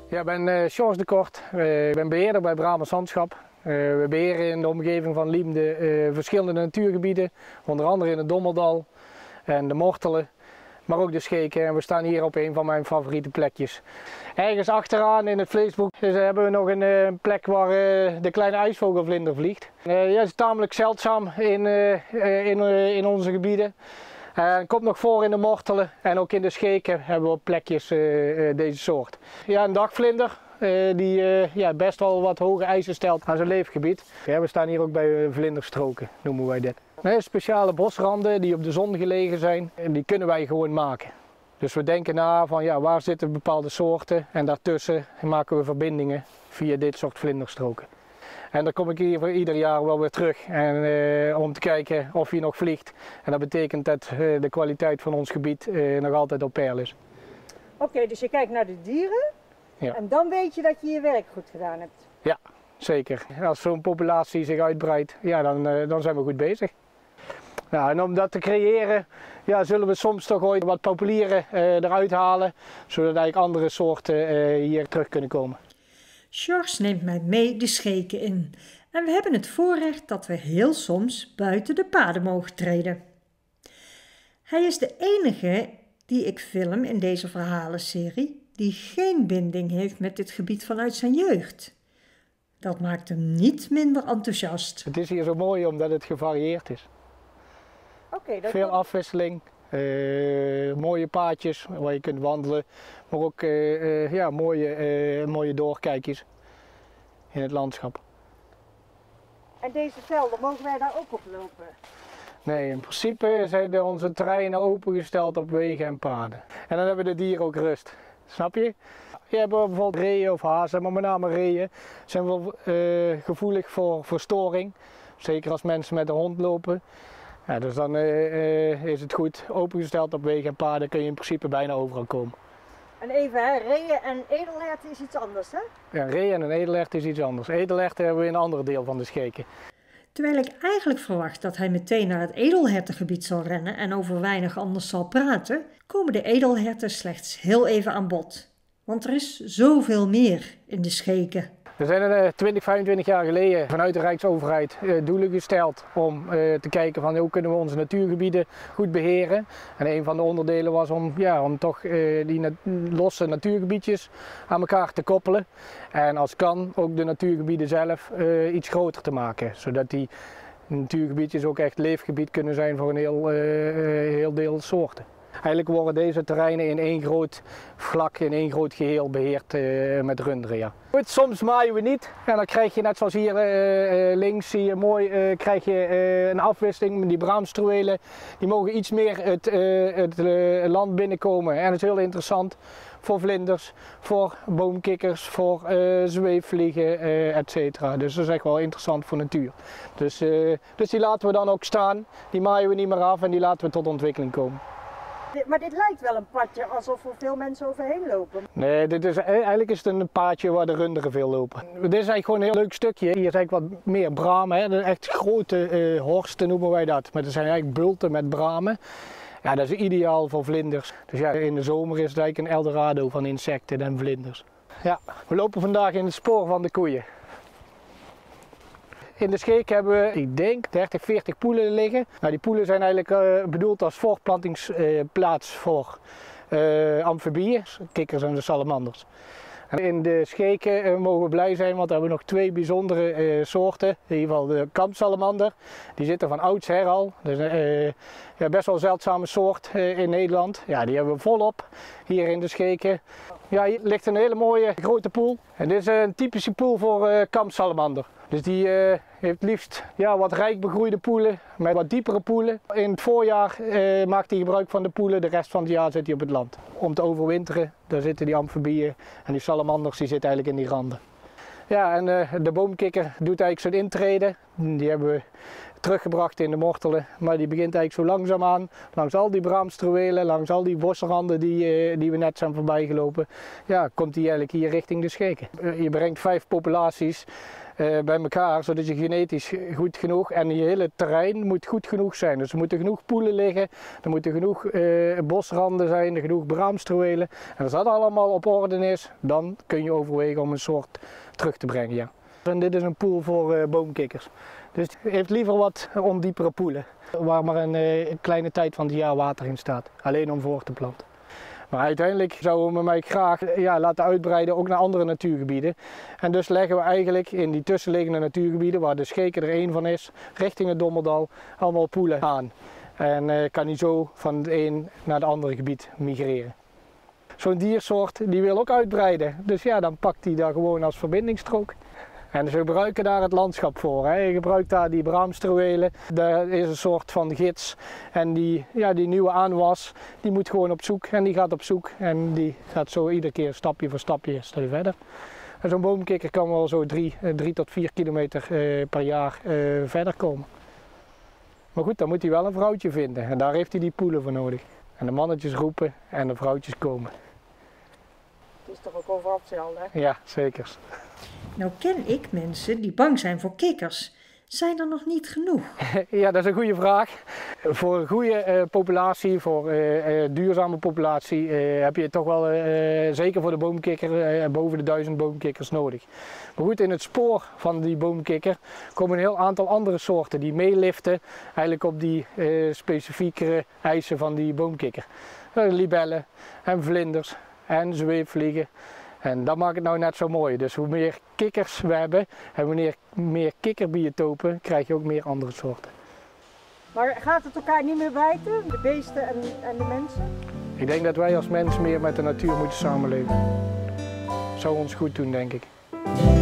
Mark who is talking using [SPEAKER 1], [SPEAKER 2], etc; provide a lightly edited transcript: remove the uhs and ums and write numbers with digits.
[SPEAKER 1] Ja, ik ben Sjors de Kort. Ik ben beheerder bij Brabants Landschap. We beheren in de omgeving van Liemde verschillende natuurgebieden, onder andere in het Dommeldal en de Mortelen, maar ook de Scheken. En we staan hier op een van mijn favoriete plekjes. Ergens achteraan in het Vleesboek hebben we nog een plek waar de kleine ijsvogelvlinder vliegt. Ja, het is tamelijk zeldzaam in onze gebieden. Het komt nog voor in de Mortelen en ook in de Scheken hebben we plekjes deze soort. Ja, een dagvlinder die best wel wat hoge eisen stelt aan zijn leefgebied. Ja, we staan hier ook bij vlinderstroken, noemen wij dit. Speciale bosranden die op de zon gelegen zijn, en die kunnen wij gewoon maken. Dus we denken na van ja, waar zitten bepaalde soorten en daartussen maken we verbindingen via dit soort vlinderstroken. En dan kom ik hier ieder jaar wel weer terug om te kijken of hij nog vliegt. En dat betekent dat de kwaliteit van ons gebied nog altijd op peil is.
[SPEAKER 2] Oké, dus je kijkt naar de dieren en dan weet je dat je je werk goed gedaan hebt.
[SPEAKER 1] Ja, zeker. Als zo'n populatie zich uitbreidt, ja, dan zijn we goed bezig. Nou, en om dat te creëren zullen we soms toch ooit wat populieren eruit halen, zodat eigenlijk andere soorten hier terug kunnen komen.
[SPEAKER 3] Sjors neemt mij mee de Scheken in en we hebben het voorrecht dat we heel soms buiten de paden mogen treden. Hij is de enige die ik film in deze verhalenserie die geen binding heeft met dit gebied vanuit zijn jeugd. Dat maakt hem niet minder enthousiast.
[SPEAKER 1] Het is hier zo mooi omdat het gevarieerd is. Veel afwisseling, mooie paadjes waar je kunt wandelen, maar ook mooie doorkijkjes in het landschap.
[SPEAKER 2] En deze velden, mogen wij daar ook op lopen?
[SPEAKER 1] Nee, in principe zijn onze terreinen opengesteld op wegen en paden. En dan hebben de dieren ook rust, snap je? Je hebt bijvoorbeeld reeën of hazen, maar met name reeën zijn wel gevoelig voor verstoring. Zeker als mensen met de hond lopen. Ja, dus dan is het goed opengesteld op wegen en paden, kun je in principe bijna overal komen.
[SPEAKER 2] En even, hè, reeën en edelherten is iets anders, hè?
[SPEAKER 1] Ja, reeën en een edelhert is iets anders. Edelherten hebben we in een ander deel van de Scheken.
[SPEAKER 3] Terwijl ik eigenlijk verwacht dat hij meteen naar het edelhertengebied zal rennen en over weinig anders zal praten, komen de edelherten slechts heel even aan bod. Want er is zoveel meer in de Scheken.
[SPEAKER 1] Er zijn 20, 25 jaar geleden vanuit de Rijksoverheid doelen gesteld om te kijken van hoe kunnen we onze natuurgebieden goed beheren. En een van de onderdelen was om toch die losse natuurgebiedjes aan elkaar te koppelen. En als kan ook de natuurgebieden zelf iets groter te maken. Zodat die natuurgebiedjes ook echt leefgebied kunnen zijn voor een heel deel soorten. Eigenlijk worden deze terreinen in één groot vlak, in één groot geheel beheerd met runderen. Ja. Soms maaien we niet en dan krijg je net zoals hier links zie je mooi krijg je een afwisseling. Die braamstruwelen die mogen iets meer het land binnenkomen en dat is heel interessant voor vlinders, voor boomkikkers, voor zweefvliegen, etc. Dus dat is echt wel interessant voor natuur. Dus die laten we dan ook staan, die maaien we niet meer af en die laten we tot ontwikkeling komen.
[SPEAKER 2] Maar dit lijkt wel een padje alsof er veel mensen overheen lopen.
[SPEAKER 1] Nee, eigenlijk is het een paadje waar de runderen veel lopen. Dit is eigenlijk gewoon een heel leuk stukje. Hier is eigenlijk wat meer bramen, hè. Echt grote horsten noemen wij dat. Maar dat zijn eigenlijk bulten met bramen. Ja, dat is ideaal voor vlinders. Dus ja, in de zomer is het eigenlijk een eldorado van insecten en vlinders. Ja, we lopen vandaag in het spoor van de koeien. In de Scheek hebben we, ik denk, 30, 40 poelen liggen. Nou, die poelen zijn eigenlijk bedoeld als voortplantingsplaats voor amfibieën, kikkers en de salamanders. En in de Scheken mogen we blij zijn, want we hebben nog twee bijzondere soorten. In ieder geval de kampsalamander, die zitten van oudsher al. Dat is best wel een zeldzame soort in Nederland. Ja, die hebben we volop hier in de Scheken. Ja, hier ligt een hele mooie grote poel. En dit is een typische poel voor kampsalamander. Dus die heeft liefst wat rijk begroeide poelen met wat diepere poelen. In het voorjaar maakt hij gebruik van de poelen, de rest van het jaar zit hij op het land. Om te overwinteren, daar zitten die amfibieën en die salamanders die zitten eigenlijk in die randen. Ja, en de boomkikker doet eigenlijk zijn intrede. Die hebben we teruggebracht in de mortelen. Maar die begint eigenlijk zo langzaamaan, langs al die braamstruwelen, langs al die bosranden die we net zijn voorbij gelopen, ja, komt die eigenlijk hier richting de scheken. Je brengt 5 populaties bij elkaar, zodat je genetisch goed genoeg, en je hele terrein moet goed genoeg zijn. Dus er moeten genoeg poelen liggen, er moeten genoeg bosranden zijn, er genoeg braamstruwelen. En als dat allemaal op orde is, dan kun je overwegen om een soort terug te brengen. Ja. En dit is een poel voor boomkikkers. Dus het heeft liever wat ondiepere poelen, waar maar een kleine tijd van het jaar water in staat, alleen om voor te planten. Maar uiteindelijk zouden we mij graag laten uitbreiden ook naar andere natuurgebieden. En dus leggen we eigenlijk in die tussenliggende natuurgebieden, waar de Scheken er één van is, richting het Dommerdal, allemaal poelen aan. En kan die zo van het een naar het andere gebied migreren. Zo'n diersoort die wil ook uitbreiden, dus ja, dan pakt hij daar gewoon als verbindingsstrook. En dus we gebruiken daar het landschap voor. Hè. Je gebruikt daar die braamstruwelen, daar is een soort van gids. En die nieuwe aanwas, die moet gewoon op zoek en die gaat op zoek. En die gaat zo iedere keer stapje voor stapje verder. En zo'n boomkikker kan wel zo 3 tot 4 kilometer per jaar verder komen. Maar goed, dan moet hij wel een vrouwtje vinden en daar heeft hij die poelen voor nodig. En de mannetjes roepen en de vrouwtjes komen.
[SPEAKER 2] Het is toch ook overal hetzelfde, hè?
[SPEAKER 1] Ja, zeker.
[SPEAKER 3] Nou ken ik mensen die bang zijn voor kikkers. Zijn er nog niet genoeg?
[SPEAKER 1] Ja, dat is een goede vraag. Voor een goede populatie, voor een duurzame populatie, heb je toch wel, zeker voor de boomkikker, boven de 1000 boomkikkers nodig. Maar goed, in het spoor van die boomkikker komen een heel aantal andere soorten die meeliften eigenlijk op die specifiekere eisen van die boomkikker. Libellen en vlinders en zweefvliegen. En dat maakt het nou net zo mooi. Dus hoe meer kikkers we hebben en wanneer meer kikkerbiotopen, krijg je ook meer andere soorten.
[SPEAKER 2] Maar gaat het elkaar niet meer bijten, de beesten en de mensen?
[SPEAKER 1] Ik denk dat wij als mens meer met de natuur moeten samenleven. Dat zou ons goed doen, denk ik.